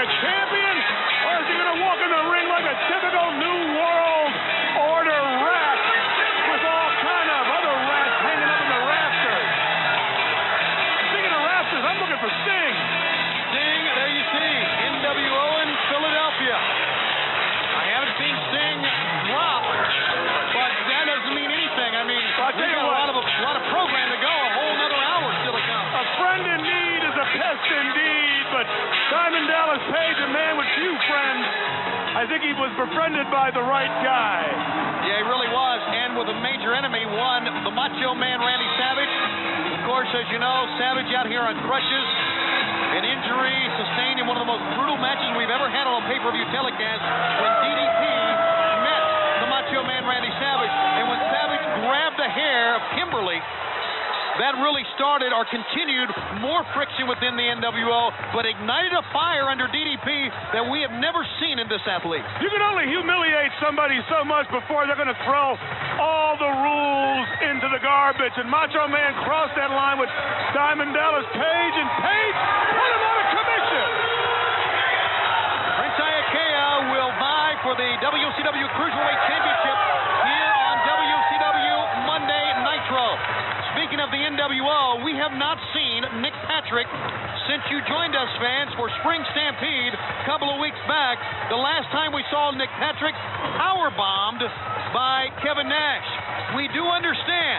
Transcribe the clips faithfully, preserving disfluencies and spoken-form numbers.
champion, or is he going to walk in the ring like a typical New World Order rat with all kind of other rats hanging up in the rafters? Speaking of rafters, I'm looking for Sting. Sting, there you see, N W O in Philadelphia. I haven't seen Sting drop, but that doesn't mean anything. I mean, well, we've got a lot of a lot of program to go, a whole another hour still to come. A friend in need is a pest indeed, but Diamond Dallas Page, a man with few friends, I think he was befriended by the right guy. Yeah, he really was, and with a major enemy, one, the Macho Man Randy Savage. Of course, as you know, Savage out here on crutches. An injury sustained in one of the most brutal matches we've ever had on a pay-per-view telecast when D D P met the Macho Man Randy Savage. And when Savage grabbed the hair of Kimberly, that really started or continued more friction within the N W O, but ignited a fire under D D P that we have never seen in this athlete. You can only humiliate somebody so much before they're going to throw all the rules into the garbage. And Macho Man crossed that line with Diamond Dallas Page, and Page put him out of commission. Prince Iaukea will vie for the W C W Cruiserweight Championship here on W C W Monday Nitro. Speaking of the N W O, we have not seen Nick Patrick since you joined us, fans, for Spring Stampede a couple of weeks back. The last time we saw Nick Patrick powerbombed by Kevin Nash. We do understand.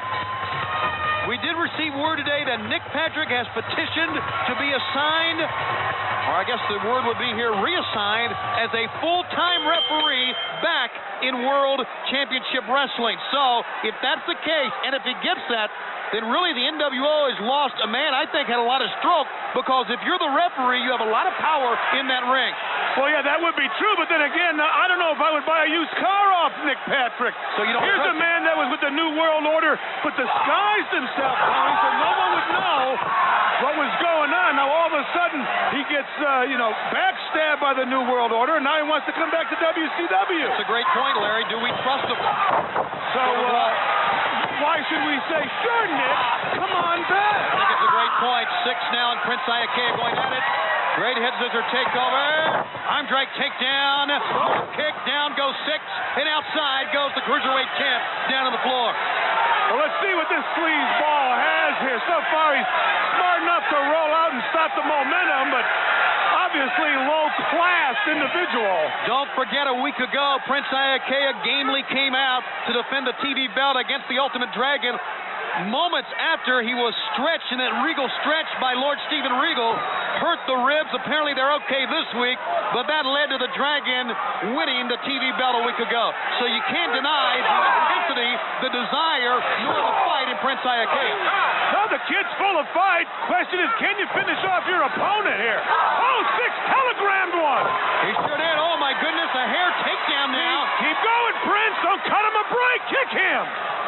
We did receive word today that Nick Patrick has petitioned to be assigned, or I guess the word would be here, reassigned as a full-time referee back in World Championship Wrestling. So, if that's the case, and if he gets that, then really the N W O has lost a man I think had a lot of stroke, because if you're the referee, you have a lot of power in that ring. Well, yeah, that would be true, but then again, I don't know if I would buy a used car off Nick Patrick. So you don't Here's a man that was with the New World Order, but disguised himself, Tony, so no one would know what was going on. Now, all of a sudden, he gets, uh, you know, backstabbed by the New World Order, and now he wants to come back to W C W. That's a great point, Larry. Do we trust him? So, uh... why should we say, sure, Nick, come on back? I think it's a great point. Six now, and Prince Iaukea going at it. Great head scissor takeover. Arm drag takedown. Kick down goes six, and outside goes the Cruiserweight champ down on the floor. Well, let's see what this sleazeball has here. So far, he's smart enough to roll out and stop the momentum, but obviously low-class individual. Don't forget, a week ago, Prince Iaukea gamely came out to defend the T V belt against the Ultimate Dragon. Moments after he was stretched in that Regal stretch by Lord Steven Regal, hurt the ribs. Apparently they're okay this week, but that led to the Dragon winning the T V belt a week ago. So you can't deny the intensity, the desire, nor the fight in Prince Iaukea. Now the kid's full of fight. Question is, can you finish off your opponent here? Oh, six telegrammed one. He sure did. Oh, my goodness, a hair takedown now. Keep, keep going, Prince. Don't cut him a break. Kick him.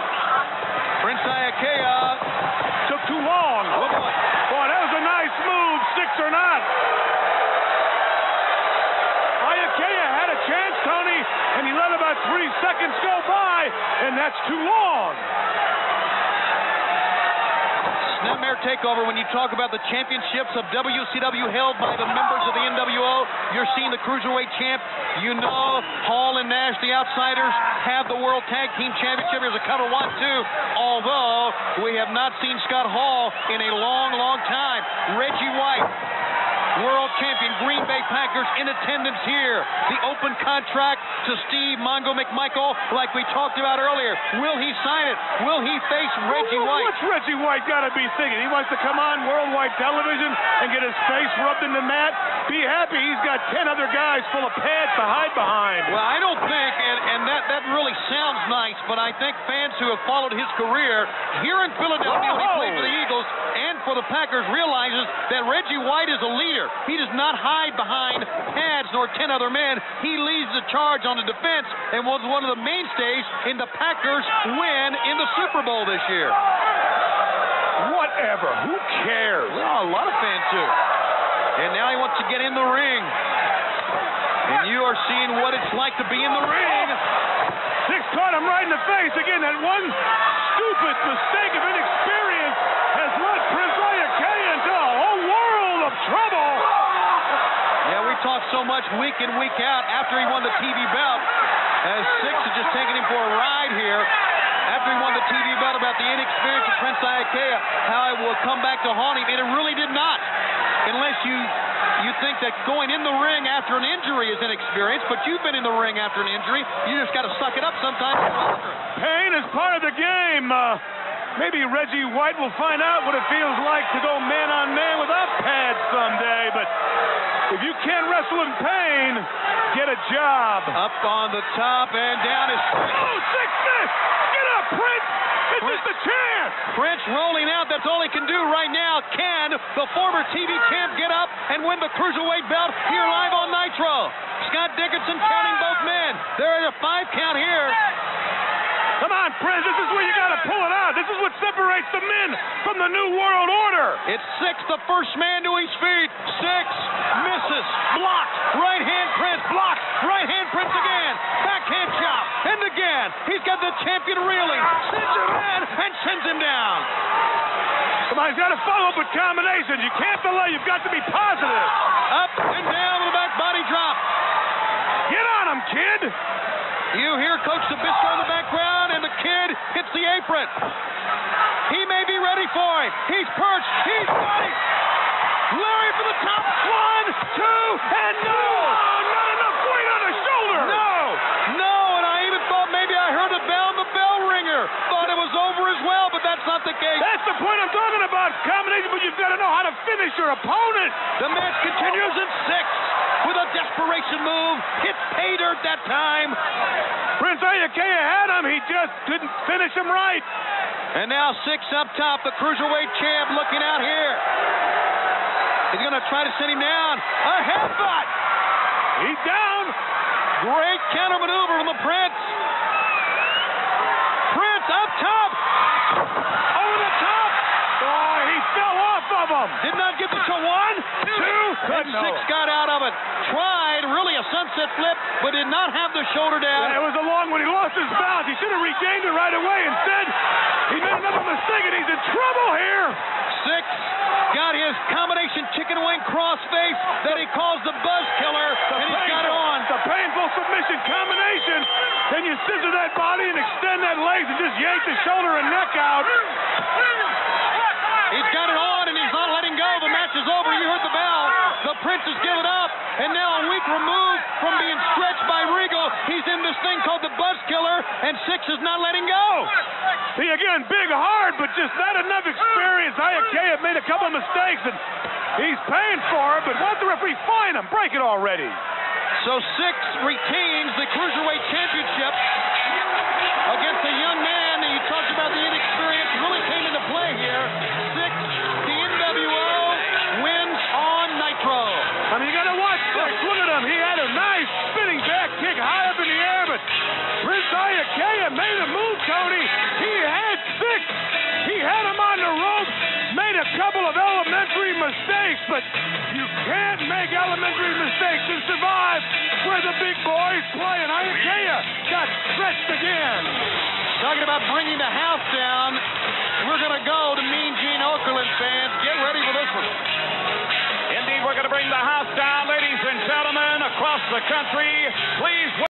Prince Iaukea took too long. Oh, boy. Boy, that was a nice move, six or not. Iaukea had a chance, Tony, and he let about three seconds go by, and that's too long. Snapmare takeover. When you talk about the championships of W C W held by the members of the N W O, you're seeing the Cruiserweight champ. You know Hall and Nash, the Outsiders, have the World Tag Team Championship. Here's a cover one, two. Although we have not seen Scott Hall in a long, long time. Reggie White, world champion, Green Bay Packers in attendance here. The open contract to Steve Mongo McMichael, like we talked about earlier. Will he sign it? Will he face Reggie White? What's Reggie White got to be thinking? He wants to come on worldwide television and get his face rubbed in the mat? Be happy he's got ten other guys full of pads to hide behind. Well, I don't think, and, and that, that really sounds nice, but I think fans who have followed his career here in Philadelphia, when he played for the Eagles and for the Packers, realizes that Reggie White is a leader. He does not hide behind pads nor ten other men. He leads the charge on the defense and was one of the mainstays in the Packers' win in the Super Bowl this year. Whatever. Who cares? Well, a lot of fans do. And now he wants to get in the ring. And you are seeing what it's like to be in the ring. Six caught him right in the face. Again, that one stupid mistake of inexperience has led Prince Iaukea into a whole world of trouble. Yeah, we talk so much week in, week out after he won the T V belt, as Six is just taking him for a ride here. After he won the T V belt, about the inexperience of Prince Iaukea, how it will come back to haunt him, and it really did not. Unless you you think that going in the ring after an injury is inexperience, but you've been in the ring after an injury. You just got to suck it up sometimes. Pain is part of the game. Uh, maybe Reggie White will find out what it feels like to go man-on-man without pads someday, but if you can't wrestle in pain, get a job. Up on the top and down is... Oh, Six missed! Get up, Prince! This is the chance! Prince rolling out. That's all he can do right now. Can the former T V champ get up and win the Cruiserweight belt here live on Nitro? Scott Dickinson counting both men. They're at a five count here. Come on, Prince. This is where you got to pull it out. This is what separates the men from the New World Order. It's Six, the first man to his feet. Six misses. Blocked. Right hand Prince. Blocked. Right hand Prince again. Backhand chop. And again. He's got the champion reeling. Sends him in and sends him down. Come on, he's got to follow up with combinations. You can't delay. You've got to be positive. Up and down with a back body drop. Get on him, kid. You hear Coach Zbyszko in the background, and the kid hits the apron. He may be ready for him. He's perched. He's ready. Larry for the top. One, two, and no. Oh, not enough weight on the shoulder. No. No, and I even thought maybe I heard a bell in the bell ringer. Thought it was over as well, but that's not the case. That's the point I'm talking about. Combination, but you've got to know how to finish your opponent. The match continues in six with a desperation move. Hits pay dirt that time. Prince Iaukea had him. He just couldn't finish him right. And now Six up top, the Cruiserweight champ looking out here. He's going to try to send him down. A headbutt. He's down. Great counter maneuver from the Prince. Prince up top. Over the top. Oh, he fell off of him. Did not get to one, two, and no. Six got out of it. Tried really a sunset flip, but did not have the shoulder down. Yeah, it was a long one. He lost his balance. He should have regained it right away. Instead, he made another mistake, and he's in trouble here. Six got his combination chicken wing crossface that he calls the Buzz Killer, and he's got it on. The painful submission combination. Then you scissor that body and extend that legs and just yank the shoulder and neck out. He's got it on, and he's not letting go. The match is over. You heard the bell. The Prince has given up, and now a week removed from being stretched by Regal, he's in this thing called the Buzz Killer, and Six is not letting go. See, again, big, hard, but just not enough experience. Iaukea made a couple of mistakes, and he's paying for it, but why don't the referee fine him? Break it already. So Six retains the Cruiserweight Championship against a young man that you talked about the inexperience really came into play here. Six, the N W O wins on Nitro. I mean, you got to watch Six. Look at him. He had a nice spinning back kick high up in the air, but Prince Iaukea made a move, Tony. He had Six. He had him on the ropes, made a couple of elementary mistakes, but you can't make elementary mistakes and survive where the big boys play, and Iaukea got stretched again. Talking about bringing the house down, we're going to go to Mean Gene Okerlund fans. Get ready for this one. Indeed, we're going to bring the house down, ladies and gentlemen, across the country. Please